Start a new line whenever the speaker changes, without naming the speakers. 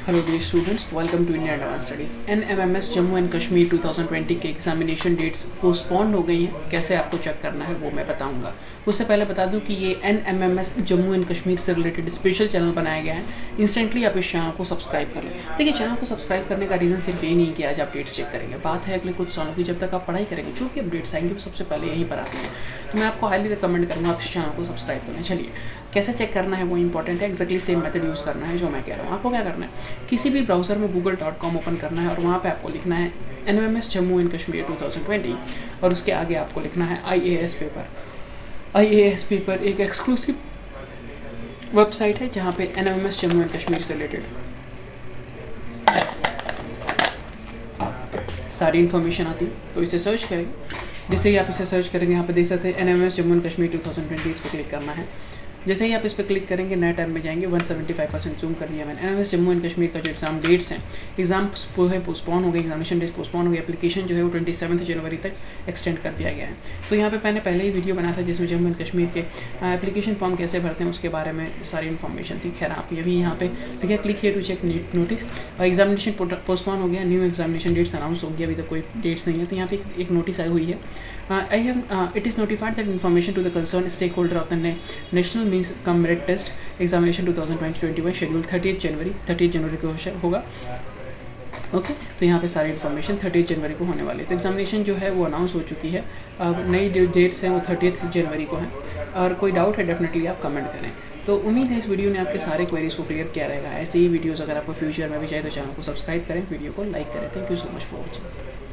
Hello dear students, welcome to Indian advance studies. NMMS Jammu and Kashmir 2020 के examination dates postponed हो गई हैं। कैसे आपको चेक करना है वो मैं बताऊंगा। उससे पहले बता दूं कि ये NMMS जम्मू एंड कश्मीर से रिलेटेड स्पेशल चैनल बनाया गया है। इंस्टेंटली आप इस चैनल को सब्सक्राइब कर लें। देखिए, चैनल को सब्सक्राइब करने का रीज़न सिर्फ ये नहीं कि आज आप डेट्स चेक करेंगे। बात है अगले कुछ सालों की, जब तक आप पढ़ाई करेंगे जो भी अपडेट्स आएंगे वो सबसे पहले यहीं पर आती हैं। तो मैं आपको हाईली रिकमेंड करूँगा आप इस चैनल को सब्सक्राइब करें। चलिए, कैसे चेक करना है वो इंपॉर्टेंट है। एक्जैक्टली सेम मेथड यूज़ करना है जो मैं कह रहा हूँ। आपको क्या करना है, किसी भी ब्राउज़र में google.com ओपन करना है और वहाँ पे आपको लिखना है NMMS जम्मू एंड कश्मीर 2020 और उसके आगे आपको लिखना है IAS पेपर। IAS पेपर एक एक्सक्लूसिव वेबसाइट है जहाँ पे NMMS जम्मू एंड कश्मीर से रिलेटेड सारी इन्फॉर्मेशन आती है। तो इसे सर्च करेंगे। जैसे ही आप इसे सर्च करेंगे, यहाँ पे देख सकते हैं NMMS जम्मू एंड कश्मीर 2020, इस पर क्लिक करना है। जैसे ही आप इस पर क्लिक करेंगे, नए टैब में जाएंगे। 175% जूम कर लिया मैंने। NMMS जम्मू एंड कश्मीर का जो एग्जाम डेट्स हैं, एग्जाम है पोस्टपोन हो गए, एग्जामिनेशन डेट्स पोस्टपोन हो गए। एप्लीकेशन जो है वो 27 जनवरी तक एक्सटेंड कर दिया गया है। तो यहाँ पे मैंने पहले ही वीडियो बनाया था जिसमें जम्मू एंड कश्मीर के एप्लीकेशन फॉर्म कैसे भरते हैं उसके बारे में सारी इन्फॉर्मेशन थी। खैर, आप अभी यहाँ पे देखिए, click here to check notice. Examination postpone हो गया, न्यू एग्जामिनेशन डेट्स अनाउंस हो गया। अभी तक कोई डेट्स नहीं है। तो यहाँ पे एक नोटिस आई हुई है। It is notified that information to the concerned stakeholder of the national means cum merit test examination 2020-21 schedule 30 जनवरी को होगा। ओके, तो यहाँ पे सारी इन्फॉर्मेशन 30 जनवरी को होने वाली है। तो एग्जामिनेशन जो है वो अनाउंस हो चुकी है। नई डेट्स हैं वो 30 जनवरी को हैं। और कोई डाउट है डेफिनेटली आप कमेंट करें। तो उम्मीद है इस वीडियो ने आपके सारे क्वेरीज को क्लियर किया रहेगा। ऐसे ही वीडियोस अगर आपको फ्यूचर में भी चाहिए तो चैनल को सब्सक्राइब करें, वीडियो को लाइक करें। Thank you so much for watching.